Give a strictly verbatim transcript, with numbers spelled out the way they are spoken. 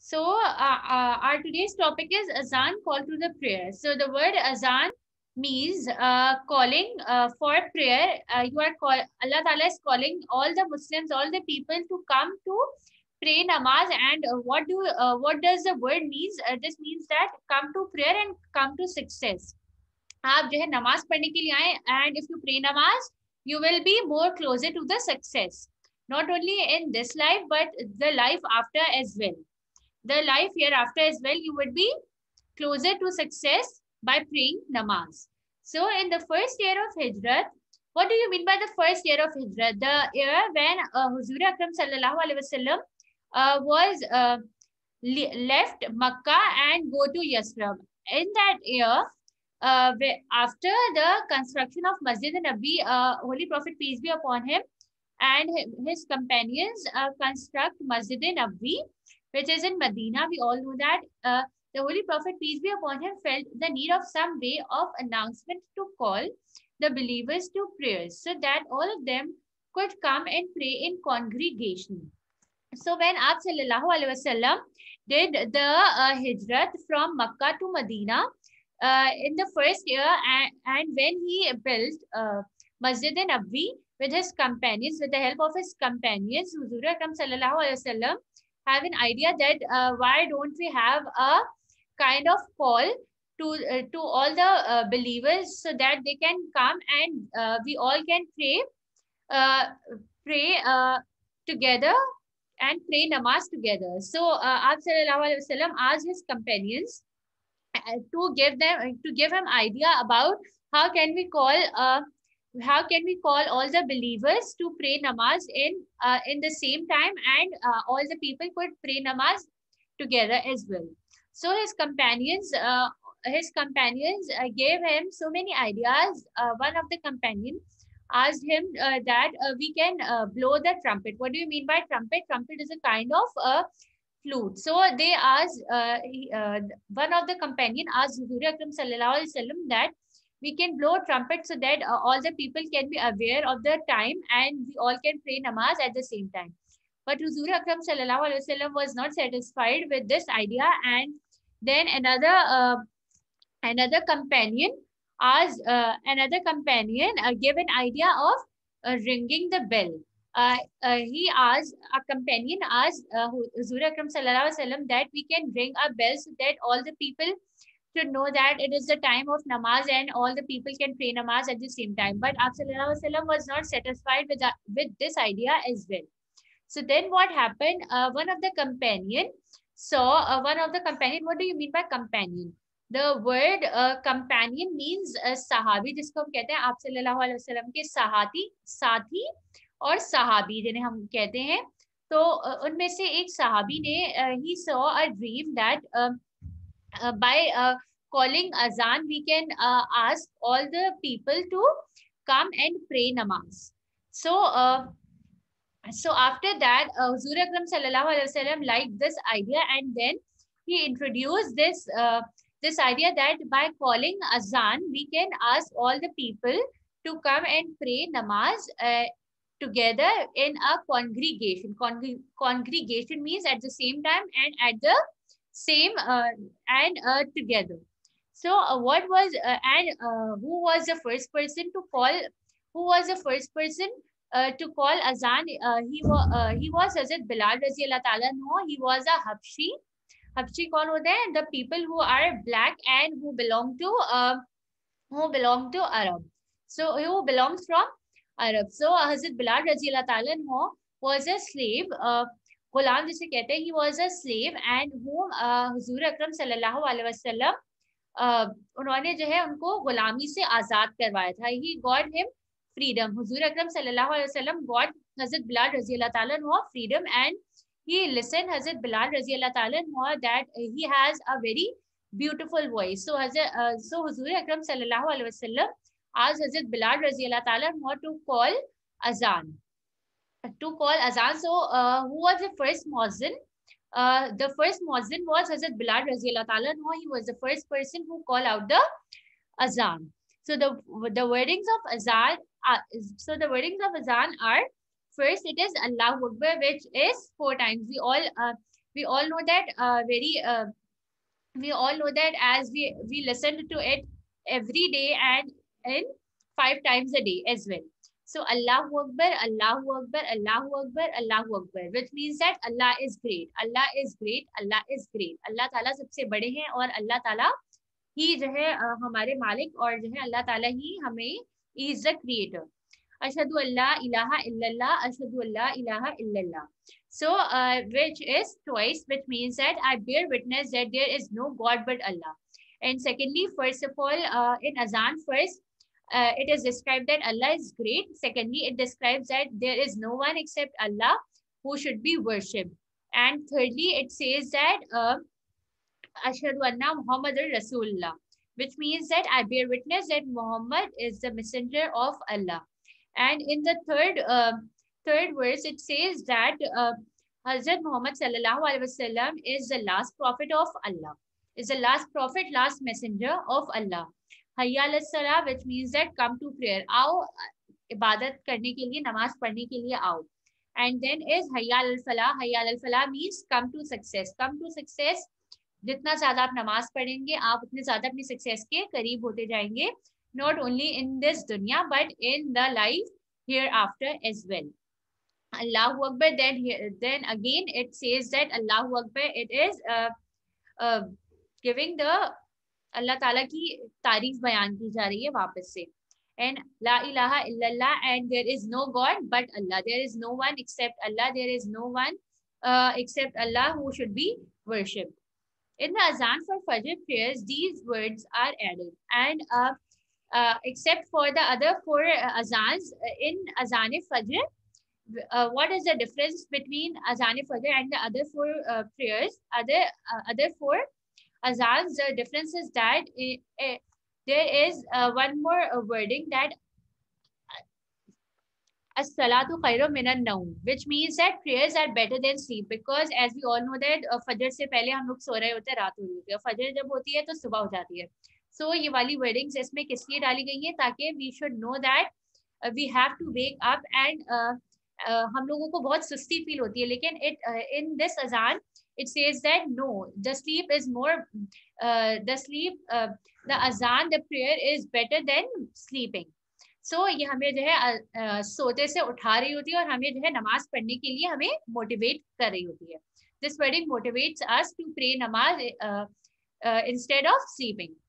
So uh, uh, our today's topic is azan, call to the prayer. So the word azan means uh, calling uh, for prayer. Uh, you are call Allah Ta'ala is calling all the Muslims, all the people to come to pray namaz. And uh, what do uh, what does the word means? Uh, this means that come to prayer and come to success. आप जो है नमाज पढ़ने के लिए आए, and if you pray namaz, you will be more closer to the success, not only in this life but the life after as well. The life hereafter as well, you would be closer to success by praying namaz. So in the first year of Hijrat, what do you mean by the first year of Hijrat? The year when uh, Huzur Akram sallallahu alaihi wasallam uh, was uh, left Makkah and go to Yasrib. In that year, uh, after the construction of Masjid Nabi, uh, Holy Prophet peace be upon him, and his companions uh, construct Masjid Nabi, which is in Medina. We all know that uh, the Holy Prophet peace be upon him felt the need of some way of announcement to call the believers to prayers, so that all of them could come and pray in congregation. So when Aap sallallahu alaihi wasallam did the uh, hijrat from Makkah to Medina uh, in the first year, and, and when he built uh, Masjid Nabi with his companions, with the help of his companions, Huzur Akram sallallahu alaihi wasallam have an idea that uh, why don't we have a kind of call to uh, to all the uh, believers, so that they can come and uh, we all can pray uh, pray uh, together and pray namaz together. So uh, Aap sallallahu alaihi wasallam asked his companions uh, to give them to give him idea about how can we call uh, how can we call all the believers to pray namaz in uh, in the same time, and uh, all the people could pray namaz together as well. So his companions uh, his companions uh, gave him so many ideas. Uh, one of the companions asked him uh, that uh, we can uh, blow the trumpet. What do you mean by trumpet? Trumpet is a kind of a flute. So they asked, uh, he, uh, one of the companion asked Huzur Akram sallallahu alaihi wasallam that we can blow trumpet so that uh, all the people can be aware of the time and we all can pray namaz at the same time. But Huzur Akram sallallahu alaihi wasallam was not satisfied with this idea, and then another uh, another companion asked uh, another companion uh, gave an idea of uh, ringing the bell. Uh, uh, he asked, a companion asked uh, Huzur Akram sallallahu alaihi wasallam that we can ring a bell so that all the people should know that it is the time of namaz and all the people can pray namaz at the same time. But Aap sallallahu alaihi wasallam was not satisfied with that, with this idea as well. So then what happened? Uh, one of the companion saw uh, one of the companion. What do you mean by companion? The word uh, companion means uh, sahabi, जिसको हम कहते हैं आप सल्लल्लाहु अलैहि वसल्लम के साथी साथी और sahabi जिन्हें हम कहते हैं. तो uh, उनमें से एक sahabi ने uh, he saw a dream that uh, uh, by uh, calling azan we can uh, ask all the people to come and pray namaz. So uh, so after that uh, Huzur Akram sallallahu alaihi wasallam liked this idea, and then he introduced this uh, this idea that by calling azan we can ask all the people to come and pray namaz uh, together in a congregation. Con congregation means at the same time and at the same uh, and uh, together. So uh, what was uh, and uh, who was the first person to call who was the first person uh, to call azan? Uh, he was uh, he was Hazrat Bilal Raziyallahu Ta'ala anhu. He was a Habshi. Habshi कौन होते हैं? The people who are black and who belong to uh, who belong to Arab. So who belongs from Arab. So Hazrat Bilal Raziyallahu Ta'ala anhu was a slave. Uh, गुलाम जिसे कहते हैं, he was a slave and whom uh, हुजूर अकरम सल्लल्लाहु अलैहि वसल्लम uh, उन्होंने जो है उनको गुलामी से आजाद करवाया था. He got him freedom. हुजूर अकरम सल्लल्लाहु अलैहि वसल्लम got Hazrat Bilal रज़ियल्लाहु ताला अन्हु freedom, and he listened Hazrat Bilal रज़ियल्लाहु ताला अन्हु that he has a very beautiful voice. So Hazrat uh, so हुजूर अकरम सल्लल्लाहु अलैहि वसल्लम asked Hazrat Bilal रज़ियल्लाहु ताला अन्हु to call azan. To call azan. So uh, who was the first muezzin? Uh, the first muezzin was Hazrat Bilal Raziyallahu Ta'ala anhu. He was the first person who called out the azan. So the the wordings of azan uh, so the wordings of azan are, first it is Allahu Akbar, which is four times. We all uh, We all know that uh, very uh, we all know that as we we listen to it every day and in five times a day as well. So Allahu Akbar, Allahu Akbar, Allahu Akbar, Allahu Akbar, which means that Allah is great, Allah is great, Allah is great. Allah ताला सबसे बड़े हैं और अल्लाह ताला ही जो है अ, हमारे मालिक और जो है अल्लाह ताला ही हमें is the creator. Ashhadu alla ilaha illallah, ashhadu alla ilaha illallah. So, uh, which is twice, which means that I bear witness that there is no God but Allah. And secondly, first of all, uh, in Azan, first, uh, it is described that Allah is great. Secondly, it describes that there is no one except Allah who should be worshipped. And thirdly, it says that uh, Ashhadu anna Muhammadur Rasulullah, which means that I bear witness that Muhammad is the messenger of Allah. And in the third uh, third verse, it says that uh, Hazrat Muhammad sallallahu alaihi wasallam is the last prophet of Allah, is the last prophet, last messenger of Allah. Hayya ala salah, which means that come to prayer. आओ इबादत करने के लिए, नमाज पढ़ने के लिए आओ. And then is hayya al falah. Hayya al falah means come to success. Come to success. जितना ज्यादा आप नमाज पढ़ेंगे, आप उतने ज्यादा अपनी सक्सेस के करीब होते जाएंगे. Not only in this dunya, but in the life hereafter as well. Allahu Akbar. Then, then again, it says that Allahu Akbar. It is uh, uh, giving the Allah Taala की तारीफ बयान की जा रही है वापस से. And La ilaha illallah, and there is no God but Allah. There is no one except Allah. There is no one uh, except Allah who should be worshipped. In the Azan for Fajr prayers, these words are added. And uh, uh, except for the other four uh, Azans, uh, in Azan Fajr, uh, what is the difference between Azan Fajr and the other four uh, prayers? Other, uh, other four Azans, the difference is that it, it, there is uh, one more uh, wording that as-salatu khairu minan naum, which means that prayers are better than sleep, because as we all know that uh, फजर से पहले हम लोग सो रहे होते हैं, रात हो रही होती है, फजर जब होती है तो सुबह हो जाती है. So ये वाली wordings इसमें किस लिए डाली गई है, ताकि we should know that uh, we have to wake up and uh, uh, हम लोगों को बहुत सुस्ती फील होती है, लेकिन it uh, in this azan it says that no, the sleep is more uh, the sleep uh, the azan, the prayer is better than sleeping. So so, ये हमें जो है आ, आ, सोते से उठा रही होती है और हमें जो है नमाज पढ़ने के लिए हमें मोटिवेट कर रही होती है. This wording motivates us to pray नमाज इंस्टेड ऑफ स्लीपिंग.